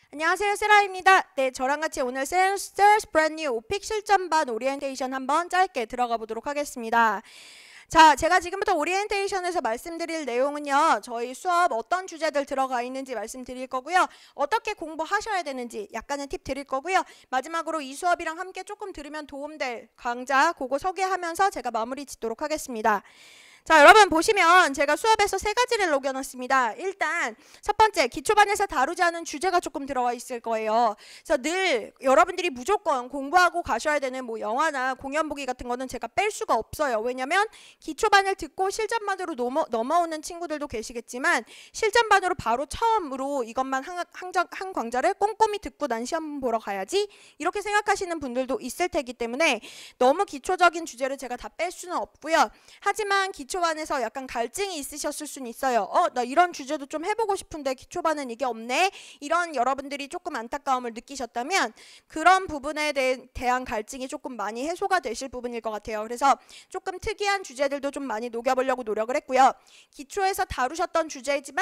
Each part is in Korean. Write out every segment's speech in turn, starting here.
안녕하세요, 세라입니다. 네, 저랑 같이 오늘 Sales Brand New 오픽 실전반 오리엔테이션 한번 짧게 들어가 보도록 하겠습니다. 자, 제가 지금부터 오리엔테이션에서 말씀드릴 내용은요, 저희 수업 어떤 주제들 들어가 있는지 말씀드릴 거고요, 어떻게 공부하셔야 되는지 약간의 팁 드릴 거고요, 마지막으로 이 수업이랑 함께 조금 들으면 도움될 강좌 그거 소개하면서 제가 마무리 짓도록 하겠습니다. 자, 여러분 보시면 제가 수업에서 세 가지를 녹여놨습니다. 일단 첫 번째, 기초반에서 다루지 않은 주제가 조금 들어와 있을 거예요. 그래서 늘 여러분들이 무조건 공부하고 가셔야 되는 뭐 영화나 공연 보기 같은 거는 제가 뺄 수가 없어요. 왜냐면 기초반을 듣고 실전반으로 넘어오는 친구들도 계시겠지만 실전반으로 바로 처음으로 이것만 한 강좌를 꼼꼼히 듣고 난 시험 보러 가야지 이렇게 생각하시는 분들도 있을 테기 때문에 너무 기초적인 주제를 제가 다 뺄 수는 없고요. 하지만 기초반에서 약간 갈증이 있으셨을 수는 있어요. 나 이런 주제도 좀 해보고 싶은데 기초반은 이게 없네. 이런 여러분들이 조금 안타까움을 느끼셨다면 그런 부분에 대한 갈증이 조금 많이 해소가 되실 부분일 것 같아요. 그래서 조금 특이한 주제들도 좀 많이 녹여보려고 노력을 했고요. 기초에서 다루셨던 주제이지만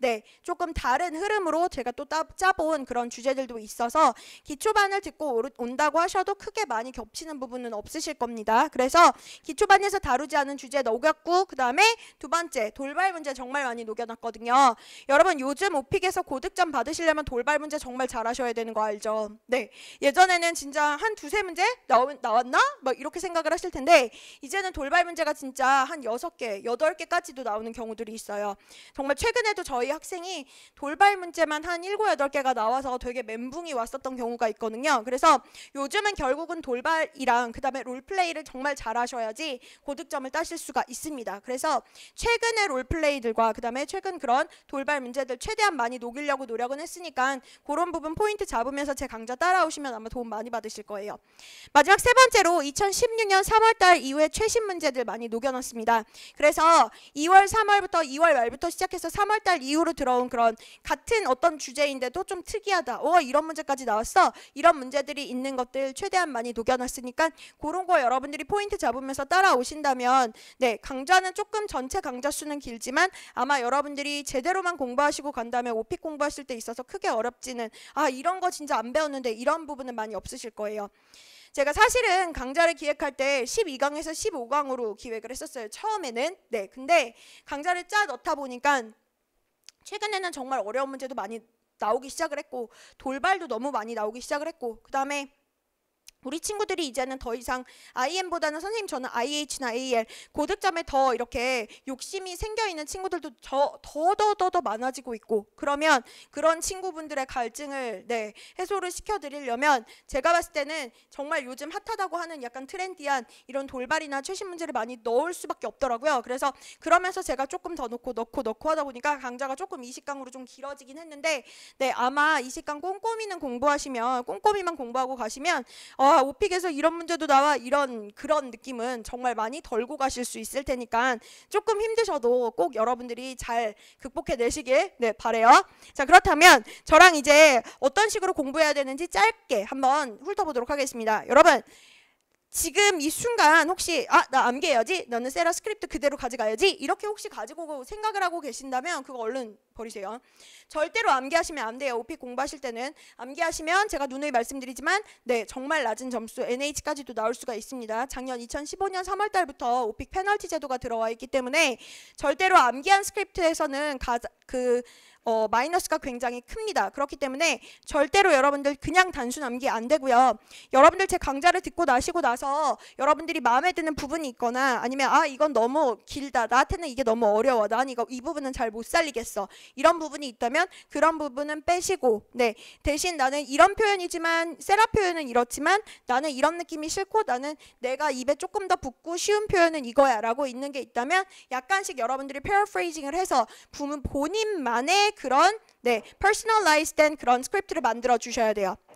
조금 다른 흐름으로 제가 또 짜본 그런 주제들도 있어서 기초반을 듣고 온다고 하셔도 크게 많이 겹치는 부분은 없으실 겁니다. 그래서 기초반에서 다루지 않은 주제 녹였고, 그 다음에 두 번째, 돌발 문제 정말 많이 녹여놨거든요. 여러분 요즘 오픽에서 고득점 받으시려면 돌발 문제 정말 잘하셔야 되는 거 알죠? 네, 예전에는 진짜 한 두세 문제 나왔나? 막 이렇게 생각을 하실 텐데 이제는 돌발 문제가 진짜 한 6개, 8개까지도 나오는 경우들이 있어요. 정말 최근에도 저희 학생이 돌발 문제만 한 7, 8개가 나와서 되게 멘붕이 왔었던 경우가 있거든요. 그래서 요즘은 결국은 돌발이랑 그 다음에 롤플레이를 정말 잘하셔야지 고득점을 따실 수가 있습니다. 그래서 최근의 롤플레이들과 그 다음에 최근 그런 돌발 문제들 최대한 많이 녹이려고 노력은 했으니까 그런 부분 포인트 잡으면서 제 강좌 따라오시면 아마 도움 많이 받으실 거예요. 마지막 세 번째로 2016년 3월달 이후에 최신 문제들 많이 녹여놨습니다. 그래서 2월, 3월부터 2월 말부터 시작해서 3월달 이후로 들어온 그런 같은 어떤 주제인데도 좀 특이하다. 이런 문제까지 나왔어. 이런 문제들이 있는 것들 최대한 많이 녹여놨으니까 그런 거 여러분들이 포인트 잡으면서 따라오신다면 강좌는 조금 전체 강좌 수는 길지만 아마 여러분들이 제대로만 공부하시고 간 다음에 오픽 공부하실 때 있어서 크게 어렵지는 이런 거 진짜 안 배웠는데 이런 부분은 많이 없으실 거예요. 제가 사실은 강좌를 기획할 때 12강에서 15강으로 기획을 했었어요. 처음에는. 근데 강좌를 짜 넣다 보니까 최근에는 정말 어려운 문제도 많이 나오기 시작을 했고 돌발도 너무 많이 나오기 시작을 했고 그 다음에 우리 친구들이 이제는 더 이상 IM보다는 선생님 저는 IH나 AL 고득점에 더 이렇게 욕심이 생겨있는 친구들도 더 많아지고 있고 그러면 그런 친구분들의 갈증을 해소를 시켜드리려면 제가 봤을 때는 정말 요즘 핫하다고 하는 약간 트렌디한 이런 돌발이나 최신 문제를 많이 넣을 수밖에 없더라고요. 그래서 그러면서 제가 조금 더 넣고 하다 보니까 강좌가 조금 20강으로 좀 길어지긴 했는데 아마 20강 꼼꼼히만 공부하고 가시면 오픽에서 이런 문제도 나와 그런 느낌은 정말 많이 덜고 가실 수 있을 테니까 조금 힘드셔도 꼭 여러분들이 잘 극복해내시길 바래요. 자, 그렇다면 저랑 이제 어떤 식으로 공부해야 되는지 짧게 한번 훑어보도록 하겠습니다. 여러분 지금 이 순간 혹시 나 암기해야지, 너는 세라 스크립트 그대로 가져가야지 이렇게 혹시 가지고 생각을 하고 계신다면 그거 얼른 버리세요. 절대로 암기하시면 안 돼요. 오픽 공부하실 때는 암기하시면 제가 누누이 말씀드리지만 정말 낮은 점수 NH까지도 나올 수가 있습니다. 작년 2015년 3월달부터 오픽 페널티 제도가 들어와 있기 때문에 절대로 암기한 스크립트에서는 마이너스가 굉장히 큽니다. 그렇기 때문에 절대로 여러분들 그냥 단순 암기 안 되고요. 여러분들 제 강좌를 듣고 나시고 나서 여러분들이 마음에 드는 부분이 있거나 아니면 이건 너무 길다, 나한테는 이게 너무 어려워, 난 이 부분은 잘 못 살리겠어, 이런 부분이 있다면 그런 부분은 빼시고 대신 나는 이런 표현이지만 세라 표현은 이렇지만 나는 이런 느낌이 싫고 나는 내가 입에 조금 더 붙고 쉬운 표현은 이거야 라고 있는 게 있다면 약간씩 여러분들이 패러프레이징을 해서 본인만의 그런 personalized 된 그런 스크립트를 만들어 주셔야 돼요.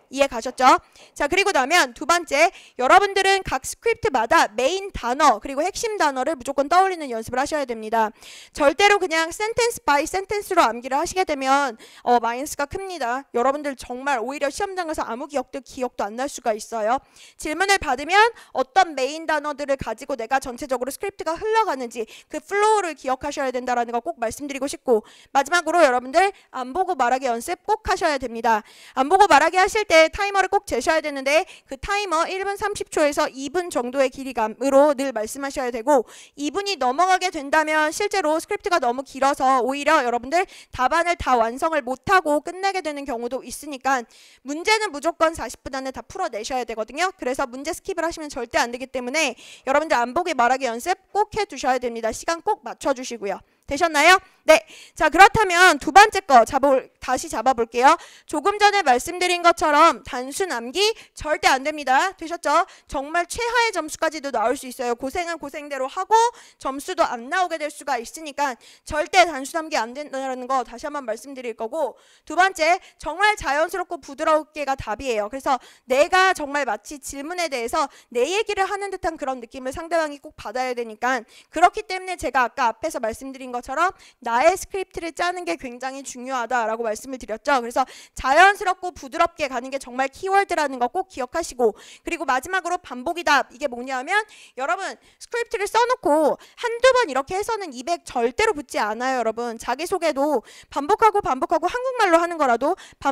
이해 가셨죠? 자, 그리고 나면 두 번째, 여러분들은 각 스크립트마다 메인 단어 그리고 핵심 단어를 무조건 떠올리는 연습을 하셔야 됩니다. 절대로 그냥 센텐스 바이 센텐스로 암기를 하시게 되면 마이너스가 큽니다. 여러분들 정말 오히려 시험장 가서 아무 기억도 안 날 수가 있어요. 질문을 받으면 어떤 메인 단어들을 가지고 내가 전체적으로 스크립트가 흘러가는지 그 플로우를 기억하셔야 된다는 거 꼭 말씀드리고 싶고, 마지막으로 여러분들 안 보고 말하기 연습 꼭 하셔야 됩니다. 안 보고 말하기 하실 때 타이머를 꼭 재셔야 되는데 그 타이머 1분 30초에서 2분 정도의 길이감으로 늘 말씀하셔야 되고, 2분이 넘어가게 된다면 실제로 스크립트가 너무 길어서 오히려 여러분들 답안을 다 완성을 못하고 끝내게 되는 경우도 있으니까 문제는 무조건 40분 안에 다 풀어내셔야 되거든요. 그래서 문제 스킵을 하시면 절대 안 되기 때문에 여러분들 안 보기 말하기 연습 꼭 해두셔야 됩니다. 시간 꼭 맞춰주시고요. 되셨나요? 네. 자, 그렇다면 두 번째 거 다시 잡아볼게요. 조금 전에 말씀드린 것처럼 단순 암기 절대 안 됩니다. 되셨죠? 정말 최하의 점수까지도 나올 수 있어요. 고생은 고생대로 하고 점수도 안 나오게 될 수가 있으니까 절대 단순 암기 안 된다는 거 다시 한번 말씀드릴 거고, 두 번째, 정말 자연스럽고 부드럽게가 답이에요. 그래서 내가 정말 마치 질문에 대해서 내 얘기를 하는 듯한 그런 느낌을 상대방이 꼭 받아야 되니까, 그렇기 때문에 제가 아까 앞에서 말씀드린 것처럼 나의 스크립트를 짜는 게 굉장히 중요하다라고 말씀을 드렸죠. 그래서 자연스럽고 부드럽게 가는 게 정말 키워드라는 거 꼭 기억하시고, 그리고 마지막으로 반복이다. 이게 뭐냐면 여러분 스크립트를 써놓고 한두 번 이렇게 해서는 200 절대로 붙지 않아요. 여러분 자기소개도 반복하고 한국말로 하는 거라도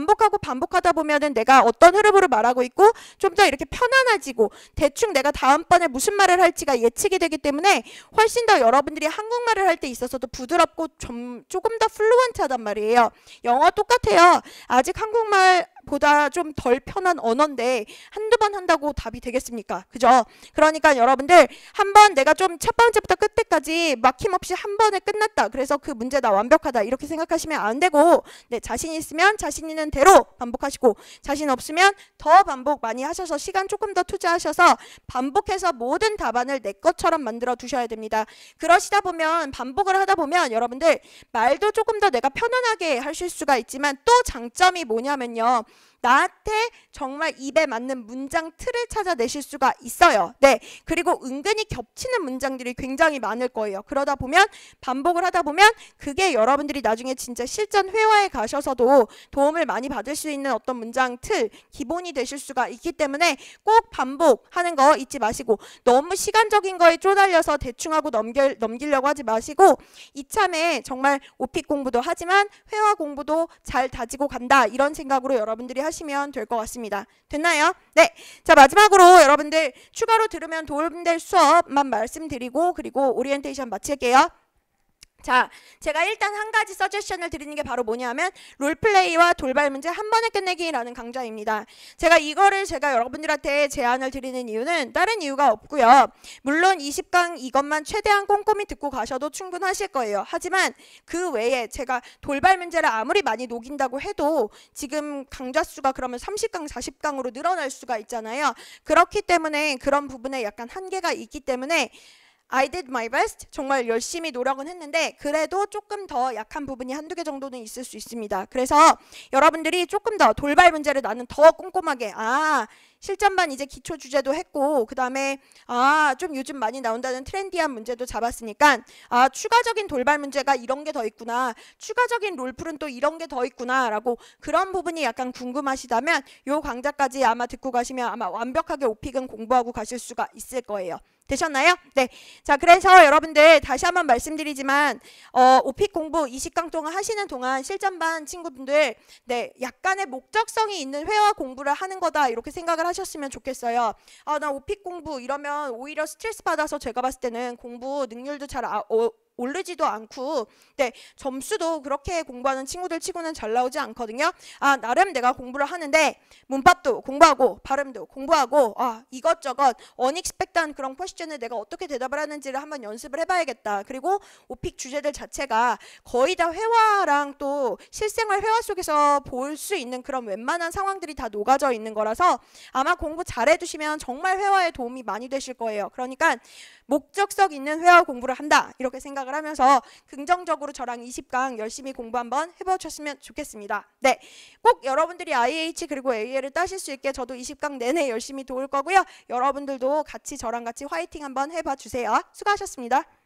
반복하다 보면은 내가 어떤 흐름으로 말하고 있고 좀 더 이렇게 편안해지고 대충 내가 다음번에 무슨 말을 할지가 예측이 되기 때문에 훨씬 더 여러분들이 한국말을 할 때 있어서도 부드럽고 조금 더 플루언트하단 말이에요. 영어 똑같아요. 아직 한국말보다 좀 덜 편한 언어인데 한두 번 한다고 답이 되겠습니까? 그죠? 그러니까 여러분들 한번 내가 좀 첫 번째부터 끝까지 막힘없이 한 번에 끝났다. 그래서 그 문제 다 완벽하다. 이렇게 생각하시면 안 되고, 네, 자신 있으면 자신 있는 대로 반복하시고, 자신 없으면 더 반복 많이 하셔서 시간 조금 더 투자하셔서 반복해서 모든 답안을 내 것처럼 만들어 두셔야 됩니다. 그러시다 보면 반복을 하다 보면 여러분들 말도 조금 더 내가 편안하게 하실 수가 있지만 또 장점이 뭐냐면요, 나한테 정말 입에 맞는 문장 틀을 찾아내실 수가 있어요. 네, 그리고 은근히 겹치는 문장들이 굉장히 많을 거예요. 그러다 보면 반복을 하다 보면 그게 여러분들이 나중에 진짜 실전 회화에 가셔서도 도움을 많이 받을 수 있는 어떤 문장 틀 기본이 되실 수가 있기 때문에 꼭 반복하는 거 잊지 마시고, 너무 시간적인 거에 쪼달려서 대충 하고 넘기려고 하지 마시고, 이참에 정말 오픽 공부도 하지만 회화 공부도 잘 다지고 간다, 이런 생각으로 여러분들이 하시면 될 것 같습니다. 됐나요? 네. 자, 마지막으로 여러분들 추가로 들으면 도움될 수업만 말씀드리고 그리고 오리엔테이션 마칠게요. 자, 제가 일단 한 가지 서제션을 드리는 게 바로 뭐냐면 롤플레이와 돌발 문제 한 번에 끝내기라는 강좌입니다. 제가 여러분들한테 제안을 드리는 이유는 다른 이유가 없고요. 물론 20강 이것만 최대한 꼼꼼히 듣고 가셔도 충분하실 거예요. 하지만 그 외에 제가 돌발 문제를 아무리 많이 녹인다고 해도 지금 강좌 수가 그러면 30강, 40강으로 늘어날 수가 있잖아요. 그렇기 때문에 그런 부분에 약간 한계가 있기 때문에 I did my best. 정말 열심히 노력은 했는데 그래도 조금 더 약한 부분이 한두 개 정도는 있을 수 있습니다. 그래서 여러분들이 조금 더 돌발 문제를 나는 더 꼼꼼하게, 실전반 이제 기초 주제도 했고, 그 다음에 좀 요즘 많이 나온다는 트렌디한 문제도 잡았으니까 추가적인 돌발 문제가 이런 게 더 있구나, 추가적인 롤풀은 또 이런 게 더 있구나 라고 그런 부분이 약간 궁금하시다면 요 강좌까지 아마 듣고 가시면 아마 완벽하게 오픽은 공부하고 가실 수가 있을 거예요. 되셨나요? 네. 자, 그래서 여러분들 다시 한번 말씀드리지만 오픽 공부 20강 동안 하시는 동안 실전반 친구분들, 네, 약간의 목적성이 있는 회화 공부를 하는 거다 이렇게 생각을 하셨으면 좋겠어요. 나 오픽 공부 이러면 오히려 스트레스 받아서 제가 봤을 때는 공부 능률도 잘 오르지도 않고, 네, 점수도 그렇게 공부하는 친구들 치고는 잘 나오지 않거든요. 나름 내가 공부를 하는데 문법도 공부하고 발음도 공부하고 이것저것 unexpected한 그런 퀘스천을 내가 어떻게 대답을 하는지를 한번 연습을 해봐야겠다. 그리고 오픽 주제들 자체가 거의 다 회화랑 또 실생활 회화 속에서 볼 수 있는 그런 웬만한 상황들이 다 녹아져 있는 거라서 아마 공부 잘 해두시면 정말 회화에 도움이 많이 되실 거예요. 그러니까 목적성 있는 회화 공부를 한다 이렇게 생각을 생각을 하면서 긍정적으로 저랑 20강 열심히 공부 한번 해보셨으면 좋겠습니다. 네, 꼭 여러분들이 IH 그리고 AL을 따실 수 있게 저도 20강 내내 열심히 도울 거고요. 여러분들도 같이 저랑 같이 화이팅 한번 해봐 주세요. 수고하셨습니다.